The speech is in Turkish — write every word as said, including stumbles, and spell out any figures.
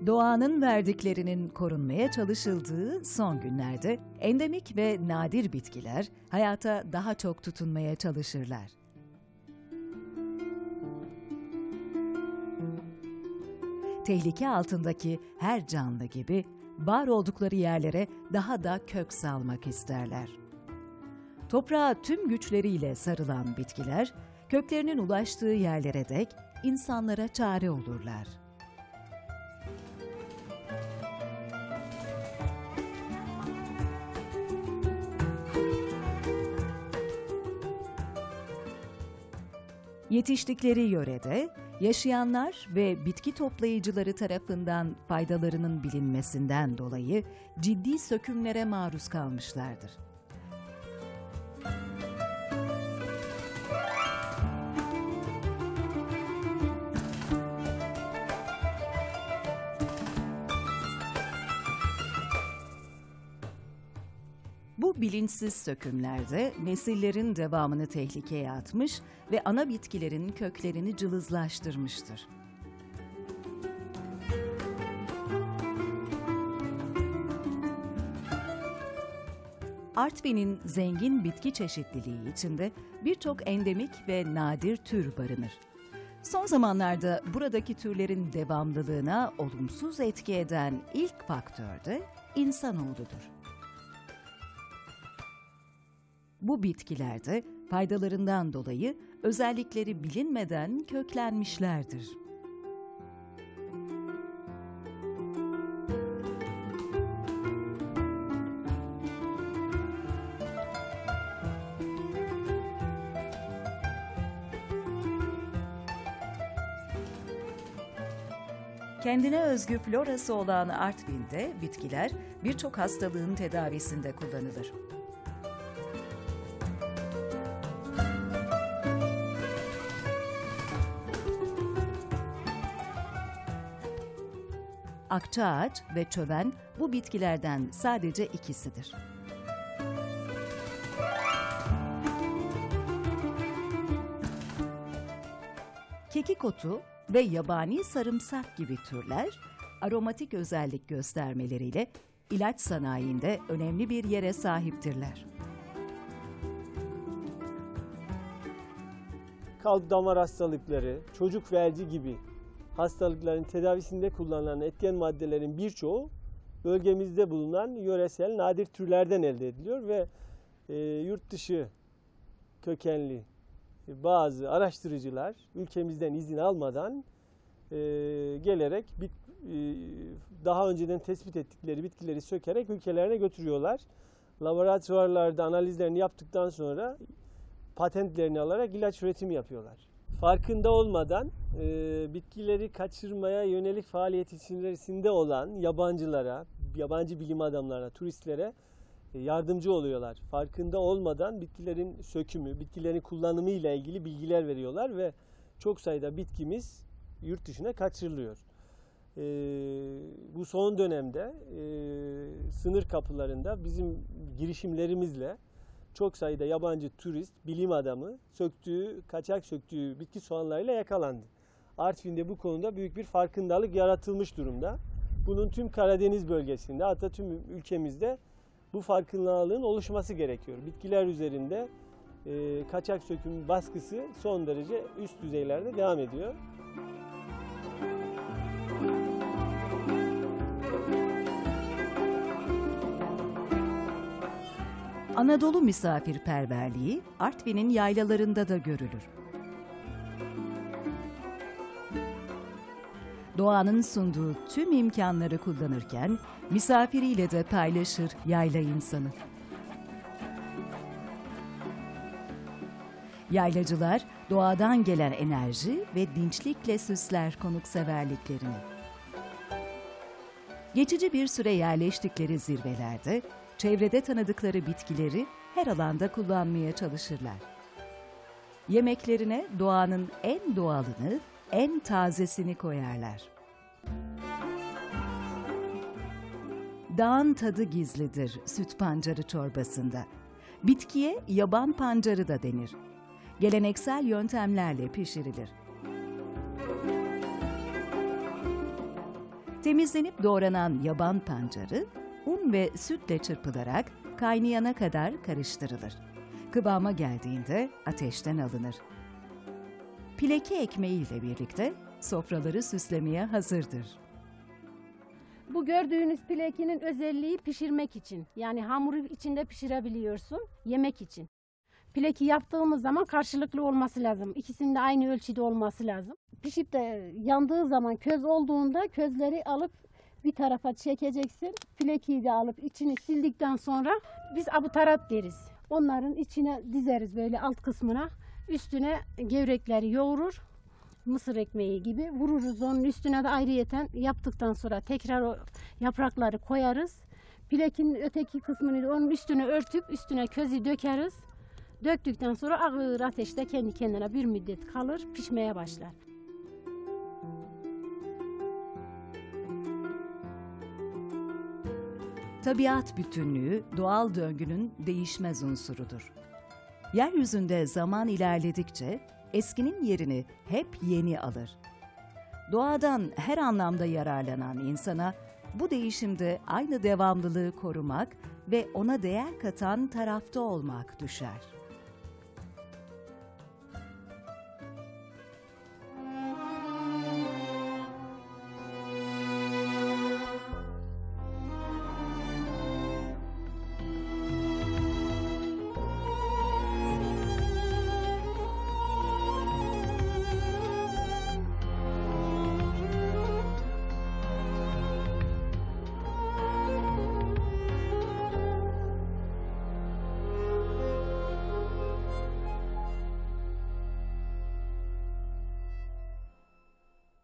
Doğanın verdiklerinin korunmaya çalışıldığı son günlerde endemik ve nadir bitkiler hayata daha çok tutunmaya çalışırlar. Tehlike altındaki her canlı gibi var oldukları yerlere daha da kök salmak isterler. Toprağa tüm güçleriyle sarılan bitkiler, köklerinin ulaştığı yerlere dek insanlara çare olurlar. Yetiştikleri yörede yaşayanlar ve bitki toplayıcıları tarafından faydalarının bilinmesinden dolayı ciddi sökümlere maruz kalmışlardır. Bu bilinçsiz sökümlerde nesillerin devamını tehlikeye atmış ve ana bitkilerin köklerini cılızlaştırmıştır. Artvin'in zengin bitki çeşitliliği içinde birçok endemik ve nadir tür barınır. Son zamanlarda buradaki türlerin devamlılığına olumsuz etki eden ilk faktör de insanoğludur. Bu bitkilerde faydalarından dolayı özellikleri bilinmeden köklenmişlerdir. Kendine özgü florası olan Artvin'de bitkiler birçok hastalığın tedavisinde kullanılır. Akçaağaç ve çöven bu bitkilerden sadece ikisidir. Kekik otu ve yabani sarımsak gibi türler aromatik özellik göstermeleriyle ilaç sanayinde önemli bir yere sahiptirler. Kalp damar hastalıkları, çocuk felci gibi hastalıkların tedavisinde kullanılan etken maddelerin birçoğu bölgemizde bulunan yöresel nadir türlerden elde ediliyor ve e, yurt dışı kökenli bazı araştırıcılar ülkemizden izin almadan e, gelerek bit, e, daha önceden tespit ettikleri bitkileri sökerek ülkelerine götürüyorlar. Laboratuvarlarda analizlerini yaptıktan sonra patentlerini alarak ilaç üretimi yapıyorlar. Farkında olmadan e, bitkileri kaçırmaya yönelik faaliyet içerisinde olan yabancılara, yabancı bilim adamlarına, turistlere e, yardımcı oluyorlar. Farkında olmadan bitkilerin sökümü, bitkilerin kullanımı ile ilgili bilgiler veriyorlar ve çok sayıda bitkimiz yurt dışına kaçırılıyor. E, bu son dönemde e, sınır kapılarında bizim girişimlerimizle çok sayıda yabancı turist, bilim adamı söktüğü, kaçak söktüğü bitki soğanlarıyla yakalandı. Artvin'de bu konuda büyük bir farkındalık yaratılmış durumda. Bunun tüm Karadeniz bölgesinde, hatta tüm ülkemizde bu farkındalığın oluşması gerekiyor. Bitkiler üzerinde e, kaçak söküm baskısı son derece üst düzeylerde devam ediyor. Anadolu misafirperverliği Artvin'in yaylalarında da görülür. Doğanın sunduğu tüm imkanları kullanırken misafiriyle de paylaşır yayla insanı. Yaylacılar doğadan gelen enerji ve dinçlikle süsler konukseverliklerini. Geçici bir süre yerleştikleri zirvelerde çevrede tanıdıkları bitkileri her alanda kullanmaya çalışırlar. Yemeklerine doğanın en doğalını, en tazesini koyarlar. Dağın tadı gizlidir süt pancarı çorbasında. Bitkiye yaban pancarı da denir. Geleneksel yöntemlerle pişirilir. Temizlenip doğranan yaban pancarı un ve sütle çırpılarak kaynayana kadar karıştırılır. Kıvama geldiğinde ateşten alınır. Pileki ekmeğiyle birlikte sofraları süslemeye hazırdır. Bu gördüğünüz pilekinin özelliği pişirmek için. Yani hamuru içinde pişirebiliyorsun, yemek için. Pileki yaptığımız zaman karşılıklı olması lazım. İkisinin de aynı ölçüde olması lazım. Pişip de yandığı zaman, köz olduğunda közleri alıp bir tarafa çekeceksin. Pilekiyi de alıp içini sildikten sonra biz abutarat deriz. Onların içine dizeriz böyle alt kısmına. Üstüne gevrekleri yoğurur. Mısır ekmeği gibi vururuz. Onun üstüne de ayrıyeten yaptıktan sonra tekrar o yaprakları koyarız. Pilekin öteki kısmını da onun üstüne örtüp üstüne közü dökeriz. Döktükten sonra ağır ateşte kendi kendine bir müddet kalır, pişmeye başlar. Tabiat bütünlüğü doğal döngünün değişmez unsurudur. Yeryüzünde zaman ilerledikçe eskinin yerini hep yeni alır. Doğadan her anlamda yararlanan insana bu değişimde aynı devamlılığı korumak ve ona değer katan tarafta olmak düşer.